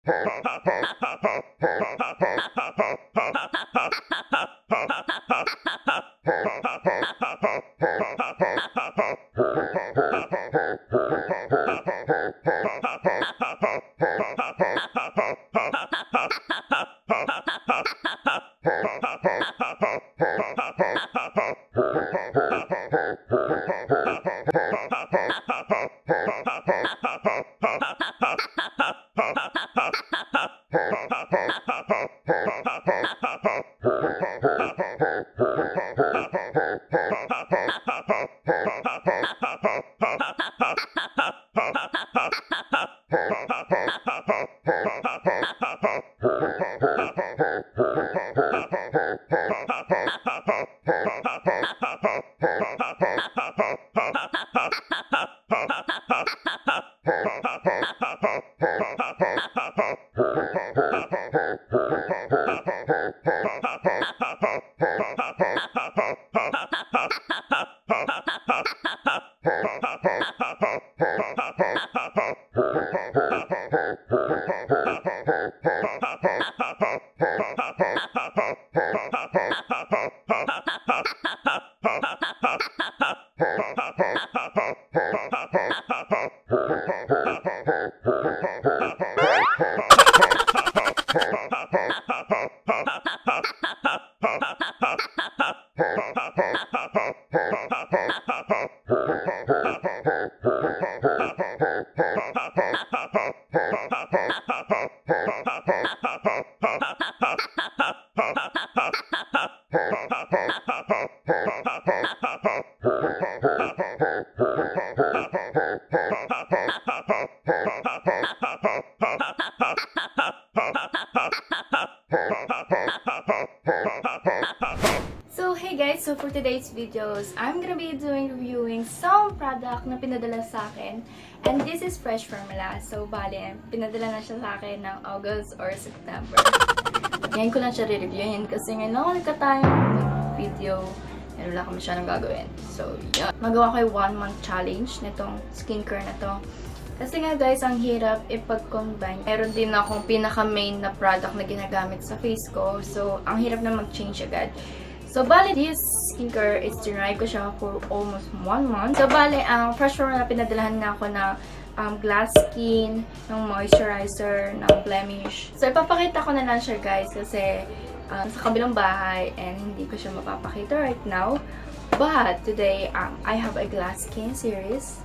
So hey guys, so for today's videos, I'm gonna be reviewing some product na pinadala sa akin. And this is Fresh Formula. So bale, pinadala na siya sa akin ng August or September. Ngayon ko lang siya re-reviewin kasi ngayon ako nagkatayong video. Meron lang kami siya nang gagawin. So yeah. Magawa ko yung 1-month challenge nitong skincare na to. Kasi nga guys, ang hirap ipag-combine. Meron din akong pinaka-main na product na ginagamit sa face ko. So, ang hirap na mag-change agad. So, bale, this skincare is tinry ko siya for almost 1 month. So, bale, ang Fresh Formula na pinadalahan na ako na glass skin, ng moisturizer, ng blemish. So, ipapakita ko na lang siya guys kasi sa kabilang bahay and hindi ko siya mapapakita right now. But, today, I have a glass skin series.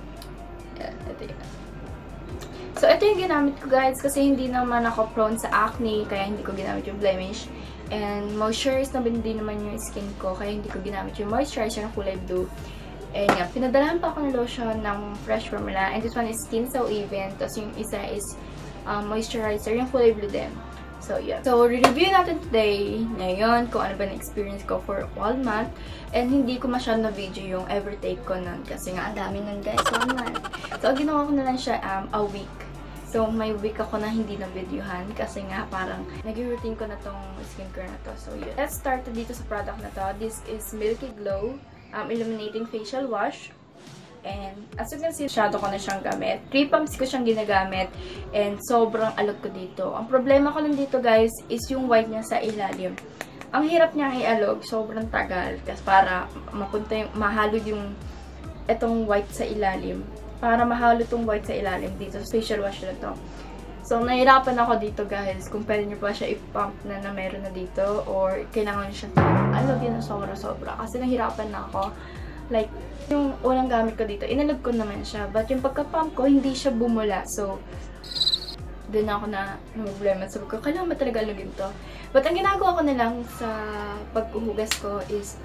Ito yan. So, ito yung ginamit ko guys kasi hindi naman ako prone sa acne kaya hindi ko ginamit yung blemish. And moisturize na din naman yung skin ko kaya hindi ko ginamit yung moisturizer ng kulay blue. And yeah, pinadalahan pa ako ng lotion ng Fresh Formula. And this one is Skin So Even. Tapos yung isa is moisturizer, yung kulay blue din. So, yeah. So, re-review natin today, ngayon, kung ano ba na-experience ko for 1 month. And hindi ko masyadong na-video yung ever take ko nun. Kasi nga, ang dami nun guys, 1 month. So, ginawa ko na lang siya a week. So, may week ako na hindi na-videohan. Kasi nga, parang nag-routine ko na tong skincare na to. So, yeah. Let's start dito sa product na to. This is Milky Glow Illuminating Facial Wash. And as you can see, shadow ko na siyang gamit. 3 pumps ko siyang ginagamit. And sobrang alog ko dito. Ang problema ko lang dito guys is yung white niya sa ilalim. Ang hirap niyang i-alog. Sobrang tagal. Kasi para mapunta yung, mahalo yung etong white sa ilalim. Para mahalo itong white sa ilalim dito sa facial wash na to. So, nahirapan ako dito guys. Kung pwede niyo pa siya i-pump na meron na dito. Or kailangan niyo siyang alogin na sobra-sobra. Kasi nahirapan na ako. Like, yung unang gamit ko dito, inalog ko naman siya. But yung pagka-pump ko, hindi siya bumula. So, doon ako na problema. Sabi ko, kailangan ba talaga alugin to? But ang ginagawa ko na lang sa paghuhugas ko is,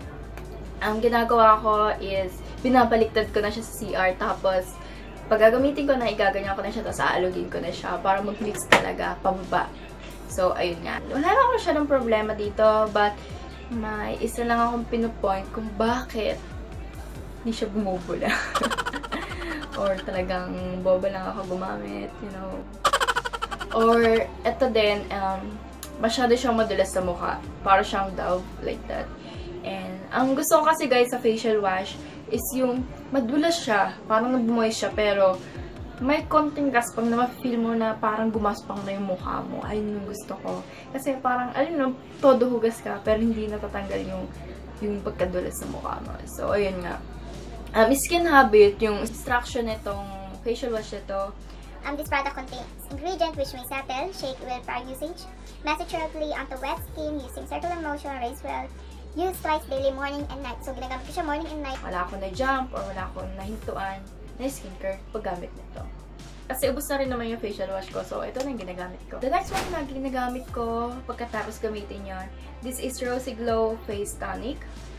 binabaliktad ko na siya sa CR. Tapos, pag gagamitin ko na, igaganyan ko na siya. Tapos, aalugin ko na siya para mag-mix talaga, pababa. So, ayun nga. Wala na ako siya ng problema dito. But, may isa lang akong pinupoint kung bakit hindi siya bumubula. Or talagang boba lang ako gumamit, you know. Or, eto din, masyado siyang madulas sa mukha. Para siyang Dove, like that. And, ang gusto ko kasi guys sa facial wash is yung madulas siya. Parang nag-moist siya, pero may konting gaspang na ma-feel mo na parang gumaspang na yung mukha mo. Ayun yung gusto ko. Kasi parang, todo hugas ka, pero hindi natatanggal yung pagkadulas sa mukha mo. So, ayun nga. Skin Habit, yung instruction nitong facial wash nito. This product contains ingredient which may settle, shake well prior usage, massage thoroughly onto wet skin using circular motion, rinse well, use twice daily, morning and night. So, ginagamit ko siya morning and night. Wala akong na-jump or wala akong nahintuan na skincare paggamit nito. Kasi ubos na rin naman yung facial wash ko. So, ito na yung ginagamit ko. The next one na ginagamit ko pagkatapos gamitin yon. This is Rosy Glow Face Tonic.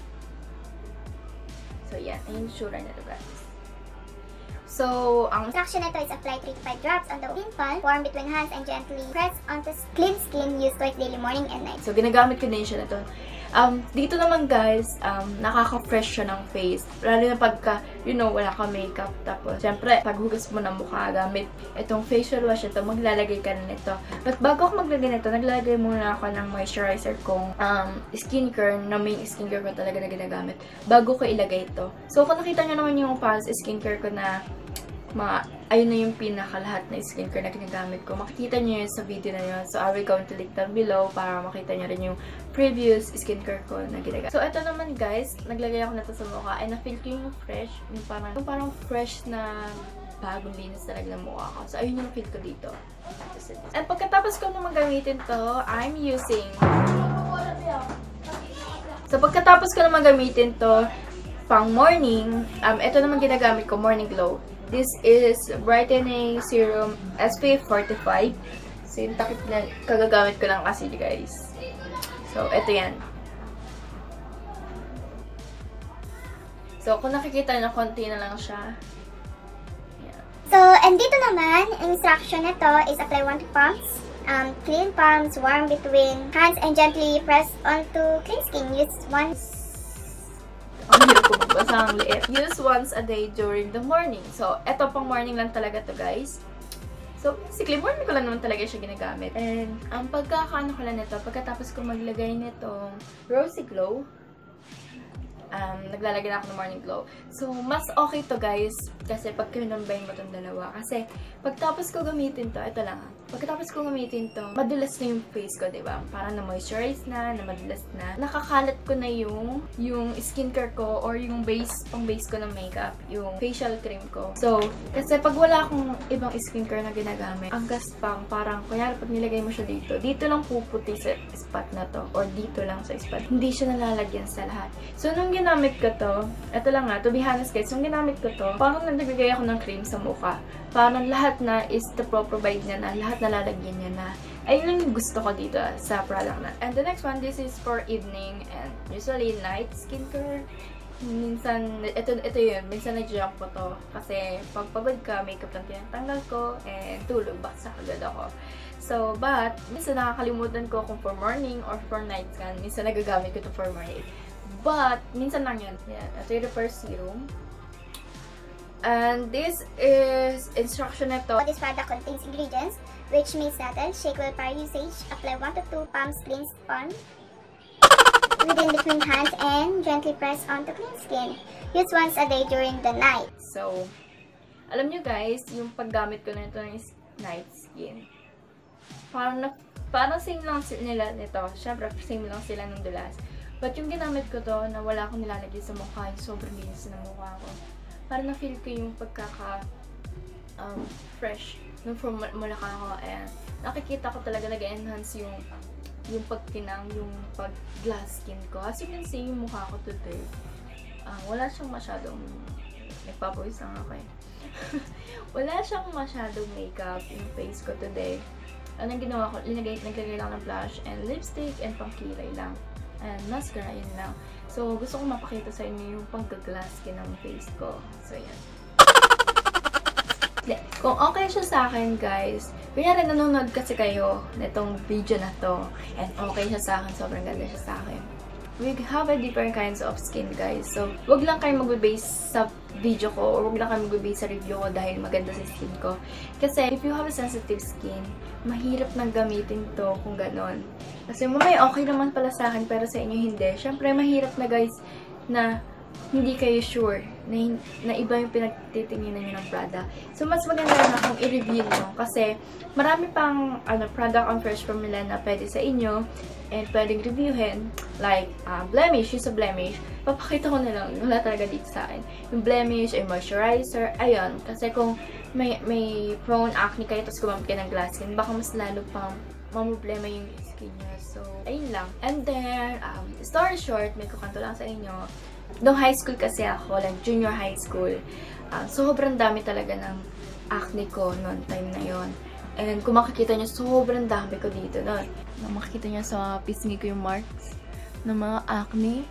So, yan. Ayun yung sura nito, guys. So, ang instruction nito is apply 3 to 5 drops on the clean palm, warm between hands, and gently press onto clean skin. Use twice daily, morning and night. So, ginagamit ko din siya nito. Dito naman guys, nakaka-fresh siya ng face. Lalo na pagka, wala ka makeup. Tapos, syempre, paghugas mo ng mukha gamit itong facial wash ito, maglalagay ka na nito. But bago ako maglagay nito, naglalagay muna ako ng moisturizer kong skincare, na main skincare ko talaga na ginagamit, bago ko ilagay ito. So, kung nakita nyo naman yung past skincare ko na ayun na yung pinakalahat na skincare na ginagamit ko. Makikita nyo yun sa video na yun. So, I will go to link down below para makita nyo rin yung previous skincare ko na ginagamit. So, ito naman guys, naglagay ako nito sa mukha and na-feel ko yung fresh, yung parang fresh na bagong linis talaga ng mukha ko. So, ayun yung na-feel ko dito. And pagkatapos ko naman gamitin to, I'm using... So, pagkatapos ko naman gamitin to, pang morning, ito naman ginagamit ko, Morning Glow. This is Brightening Serum SPF 45. So, yung takip na kagagamit ko lang kasi, guys. So, ito yan. So, kung nakikita na, konti na lang siya. Yan. So, and dito naman, instruction nito is apply 1 to palms. Clean palms, warm between hands, and gently press onto clean skin. Use once. Ang hirap ko magbasa ang liit. Use once a day during the morning. So, eto pang morning lang talaga to guys. So, basically, morning ko lang naman talaga siya ginagamit. And, ang pagkakaano ko lang nito, pagkatapos ko maglagay nitong Rosy Glow, naglalagay na ako ng Morning Glow. So, mas okay to guys, kasi pag kinumbine mo itong dalawa. Kasi, pagtapos ko gamitin to, ito lang pagkatapos ko gamitin to, madulas na yung face ko, diba? Parang na-moisturize na madulas na. Nakakalat ko na yung skincare ko or yung pang base ko ng makeup, yung facial cream ko. So, kasi pag wala akong ibang skincare na ginagamit, ang gaspang, parang, kunyari pag nilagay mo siya dito lang puputi sa spot na to, or dito lang sa spot. Hindi siya nalalagyan sa lahat. So, nung ginamit ko to, ito lang nga, to be honest guys, nung ginamit ko to, parang naglagay ako ng cream sa mukha. Parang lahat na is to provide niya na, lahat na lalagyan niya na. Ayun lang yung gusto ko dito sa product na. And the next one, this is for evening and usually night skincare. Minsan, ito yun, minsan nag-jump ko to. Kasi pag pagod ka, makeup lang tinatanggal ko, and tulog, baksa agad ako. So, but, minsan nakakalimutan ko kung for morning or for night scan. Minsan nagagamit ko to for morning. But, minsan lang yan. Yan. Ito yung Repair Serum. And this is instruction nito. This product contains ingredients which may settle, shake well prior usage, apply 1 to 2 palms cleansed on within between hands, and gently press onto clean skin. Use once a day during the night. So, alam nyo guys, yung paggamit ko nito ng night skin, parang same lang nila nito. Syempre, same lang sila ng dulas. But yung ginamit ko to, na wala akong nilalagay sa mukha, yung sobrang linis ng mukha ko. Parang na-feel ko yung fresh nung mula ka ako, and nakikita ko talaga nag-enhance yung pagkinang, yung pag-glass skin ko. As you can see, yung mukha ko today, wala siyang masyadong, nagpapawis lang ako eh. Wala siyang masyadong makeup yung face ko today. Anong ginawa ko? Naglagay lang ng blush and lipstick and pangkilay lang. And mascara, yun lang. So, gusto ko mapakita sa inyo yung pagka-glass skin ng face ko. So, yan. Kung okay siya sa akin, guys, kunyari nanonood kasi kayo nitong video na to, and okay siya sa akin, sobrang ganda siya sa akin. We have a different kinds of skin, guys. So, wag lang kayo mag-base sa video ko, or wag lang kayo mag-base sa review ko dahil maganda sa skin ko. Kasi, if you have a sensitive skin, mahirap nang gamitin to kung ganon. Kasi mamaya okay naman pala sa akin, pero sa inyo hindi. Syempre, mahirap na guys, na hindi kayo sure na iba yung pinagtitinginan nyo ng product. So, mas maganda na kung i-review nyo. Kasi, marami pang product on Fresh Formula na pwede sa inyo and pwedeng reviewin. Like, blemish, yung sa blemish. Papakita ko na lang. Wala talaga dito sa akin. Yung blemish, yung moisturizer. Ayun. Kasi kung may prone acne kayo, tapos gumamit kayo ng glass skin, baka mas lalo pang mamoblema yung skin nyo. So, ayun lang. And then, story short, may kukanto lang sa inyo. Nung high school kasi ako, like junior high school, sobrang dami talaga ng acne ko noon time na yon. And kung makikita nyo, sobrang dami ko dito noon. Kung makikita nyo sa pisngi ko yung marks ng mga acne.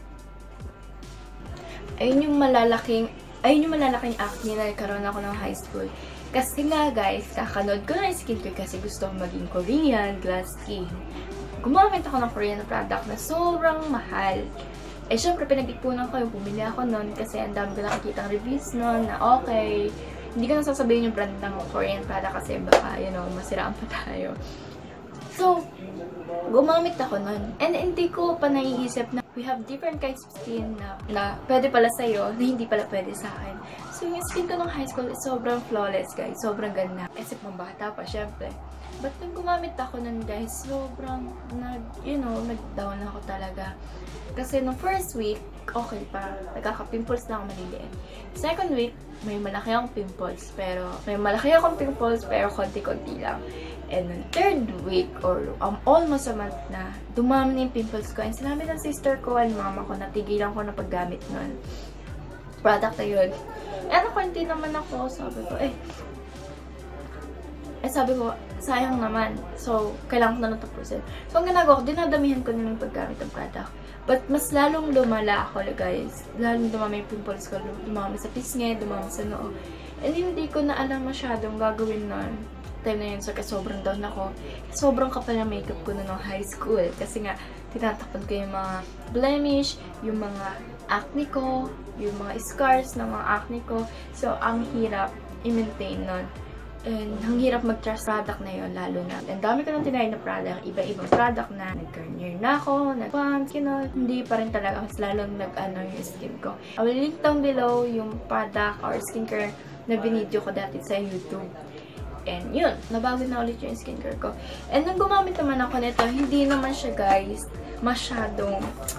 Ayun yung malalaking acne na nagkaroon ako ng high school. Kasi nga guys, kakanood ko na yung skincare kasi gusto ko maging Korean, glass skin. Gumamit ako ng Korean product na sobrang mahal. Eh, syempre, pinag-ipunan ko yung bumili ako nun kasi ang dami ko nakikita reviews nun na okay. Hindi ko nasasabihin yung brand ng Korean product kasi baka, masiraan pa tayo. So, gumamit ako nun. And hindi ko pa naiisip na we have different kinds of skin na pwede pala sa'yo, na hindi pala pwede sa akin. So, yung skin ko nung high school is sobrang flawless, guys. Sobrang ganda. Kasi pang bata pa, syempre. But nung gumamit ako nun, guys, sobrang nag-down ako talaga. Kasi nung first week, okay pa. Nagkaka-pimples na ako maliliit. Second week, may malaki akong pimples. Pero konti-konti lang. And nung third week, or almost a month na, dumami na yung pimples ko. And sinabi ng sister ko and mama ko, natigilan ko na paggamit nun. Product na yun. Konti naman ako. Sabi ko, sayang naman. So, kailangan ko na tapusin. So, ang ginagawa ko, dinadamihan ko na yung paggamit ng product. But, mas lalong lumala ako, guys. Lalong dumami yung pimples ko. Dumami sa pisngi, dumami sa noo. And hindi ko na alam masyadong gagawin nun. Time na yun, so sobrang down ako. Sobrang kapal na makeup ko na nung high school. Kasi nga, tinatakpan ko yung mga blemish, yung mga acne ko, yung mga scars ng mga acne ko. So, ang hirap i-maintain nun. And ang hirap mag-trust product na yun, lalo na. And dami ko nang tinry na product, iba-ibang product na. Nag-Garnier na ako, nag-Pond's, hindi pa rin talaga mas lalong yung skin ko. I will link down below yung product or skincare na binidyo ko dati sa YouTube. And yun, nabago na ulit yung skincare ko. And nung gumamit naman ako nito, hindi naman siya, guys, masyadong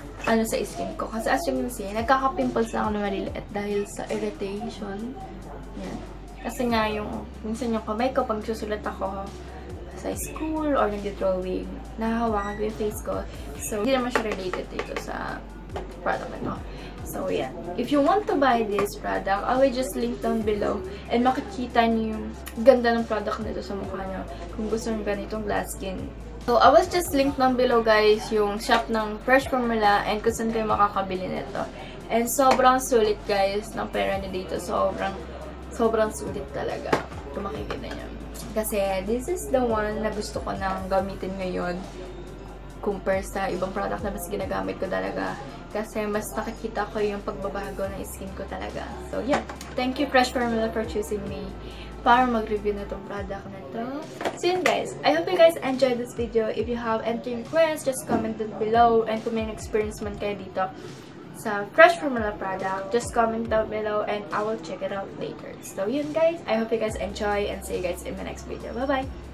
sa skin ko. Kasi as you can see, nagkaka-pimples na ako na maliliit dahil sa irritation. Yan. Kasi nga, minsan yung kamay ko, pag susulat ako sa school or nag-drawing, nahahawakan ko yung face ko. So, hindi naman siya related dito sa product na to. So, yeah. If you want to buy this product, I will just link down below and makikita niyo yung ganda ng product nito sa mukha niyo kung gusto niyo ganitong glass skin. So, I was just link down below, guys, yung shop ng Fresh Formula and kung saan kayo makakabili nito. And sobrang sulit, guys, ng pera niyo dito. Sobrang sulit talaga kung makikita niyo. Kasi, this is the one na gusto ko nang gamitin ngayon compare sa ibang product na mas ginagamit ko talaga. Kasi, mas nakikita ko yung pagbabago ng skin ko talaga. So, yeah. Thank you, Fresh Formula, for choosing me para mag-review na itong product na to. So, yun, guys. I hope you guys enjoyed this video. If you have any requests, just comment down below. And kung may experience man kayo dito sa Fresh Formula product, just comment down below and I will check it out later. So, yun, guys. I hope you guys enjoy and see you guys in my next video. Bye-bye!